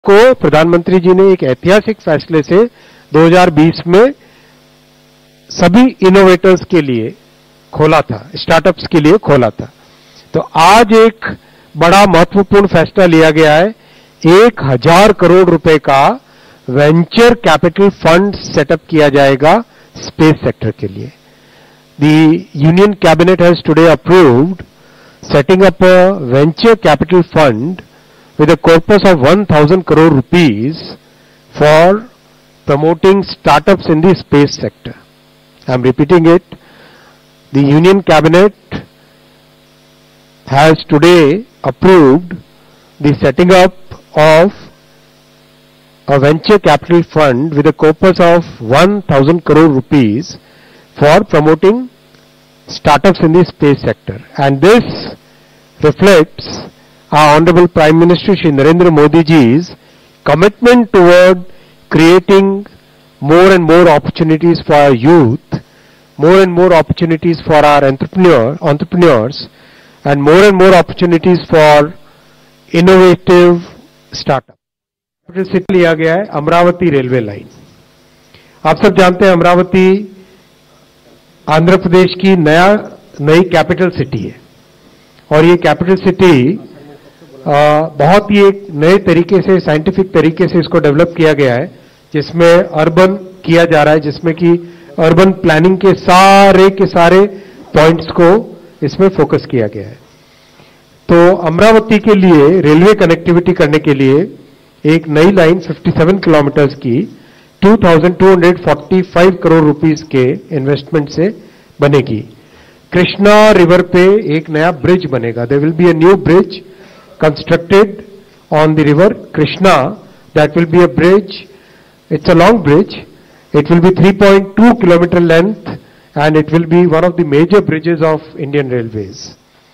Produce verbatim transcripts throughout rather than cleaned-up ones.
को प्रधानमंत्री जी ने एक ऐतिहासिक फैसले से दो हज़ार बीस में सभी इनोवेटर्स के लिए खोला था, स्टार्टअप्स के लिए खोला था। तो आज एक बड़ा महत्वपूर्ण फैसला लिया गया है, एक हजार करोड़ रुपए का वेंचर कैपिटल फंड सेटअप किया जाएगा स्पेस सेक्टर के लिए। The union cabinet has today approved setting up a venture capital fund with a corpus of one thousand crore rupees for promoting startups in the space sector. I am repeating it. The Union Cabinet has today approved the setting up of a venture capital fund with a corpus of one thousand crore rupees for promoting startups in the space sector, and this reflects our Honorable Prime Minister Shri Narendra Modi ji's commitment toward creating more and more opportunities for our youth, more and more opportunities for our entrepreneur, entrepreneurs, and more and more opportunities for innovative startups. Capital city लिया गया है Amravati railway line. आप सब जानते हैं अमरावती आंध्र प्रदेश की नया नई कैपिटल सिटी है, और ये कैपिटल सिटी बहुत ही एक नए तरीके से, साइंटिफिक तरीके से इसको डेवलप किया गया है, जिसमें अर्बन किया जा रहा है, जिसमें कि अर्बन प्लानिंग के सारे के सारे पॉइंट्स को इसमें फोकस किया गया है। तो अमरावती के लिए रेलवे कनेक्टिविटी करने के लिए एक नई लाइन सत्तावन किलोमीटर्स की दो हज़ार दो सौ पैंतालीस करोड़ रुपीस के इन्वेस्टमेंट से बनेगी। कृष्णा रिवर पे एक नया ब्रिज बनेगा। There will be a new bridge constructed on the river Krishna. That will be a bridge, it's a long bridge, it will be three point two kilometre length and it will be one of the major bridges of Indian railways.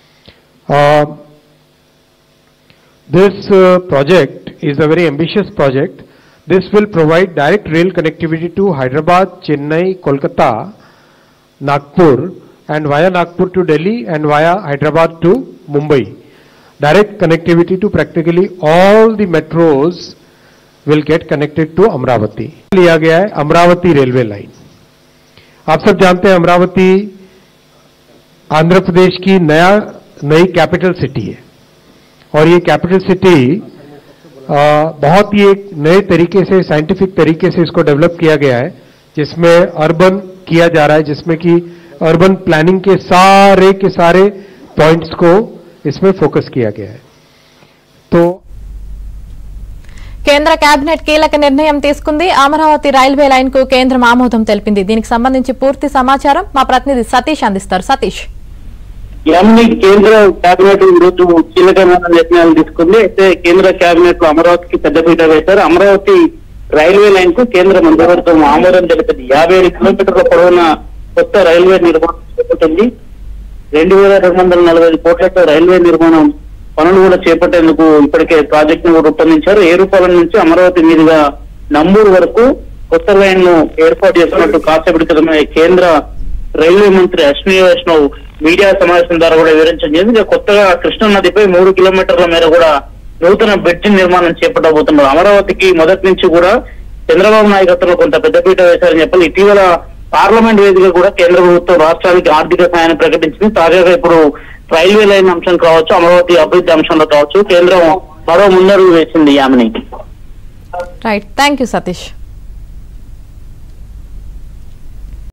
This uh, project is a very ambitious project. This will provide direct rail connectivity to Hyderabad, Chennai, Kolkata, Nagpur, and via Nagpur to Delhi and via Hyderabad to Mumbai. Direct connectivity to practically all the metros will get connected to Amravati. लिया गया है Amravati railway line. आप सब जानते हैं अमरावती आंध्र प्रदेश की नया नई कैपिटल सिटी है, और ये कैपिटल सिटी बहुत ही एक नए तरीके से, साइंटिफिक तरीके से इसको डेवलप किया गया है, जिसमें अर्बन किया जा रहा है, जिसमें कि अर्बन प्लानिंग के सारे के सारे पॉइंट्स को इसमें फोकस किया गया है। तो కేంద్ర కేబినెట్ కీలక నిర్ణయం తీసుకుంది। అమరావతి రైల్వే లైన్ కు కేంద్రం ఆమోదం తెలిపింది। దీనికి సంబంధించి పూర్తి సమాచారం మా ప్రతినిధి సతీష్ అందిస్తారు। సతీష్, యామిని, కేంద్ర కేబినెట్ ఈరోజు కీలకమైన నిర్ణయాలు తీసుకుంది। అయితే కేంద్ర కేబినెట్ లో అమరావతికి పెద్దపీట వేశారు। అమరావతి రైల్వే లైన్ కు కేంద్ర మంత్రివర్గం ఆమోదం తెలిపింది। యాభై ఏడు కిలోమీటర్ల పొడవున కొత్త రైల్వే నిర్మాణం చేపట్టింది। రెండు వేల రెండు వందల నలభై ఐదు కోట్లతో రైల్వే నిర్మాణం పనులు కూడా చేపట్టేందుకు ఇప్పటికే ప్రాజెక్ట్ ను రూపొందించారు। ఏరుపాలెం నుంచి అమరావతి మీదుగా నంబూరు వరకు కొత్త లైన్ ను ఏర్పాటు చేస్తున్నట్టు కాసేపటి క్రితమే కేంద్ర రైల్వే మంత్రి అశ్విని వైష్ణవ్ మీడియా సమావేశం ద్వారా కూడా వివరించడం జరిగింది। కొత్తగా కృష్ణా నదిపై మూడు కిలోమీటర్ల మేర కూడా నూతన బ్రిడ్జి నిర్మాణం చేపట్టబోతున్నారు। అమరావతికి మొదటి నుంచి కూడా చంద్రబాబు నాయకత్వంలో కొంత పెద్దపీట వేశారని చెప్పాలి। ఇటీవల పార్లమెంట్ వేదికగా కూడా కేంద్ర ప్రభుత్వం రాష్ట్రానికి ఆర్థిక సాయాన్ని ప్రకటించింది। తాజాగా ఇప్పుడు రైల్వే లైన్ అంశం కావచ్చు, అమరావతి అభివృద్ధి అంశంలో కావచ్చు, కేంద్రం మరో ముందడుగు వేసింది। Yamini, right, thank you Satish.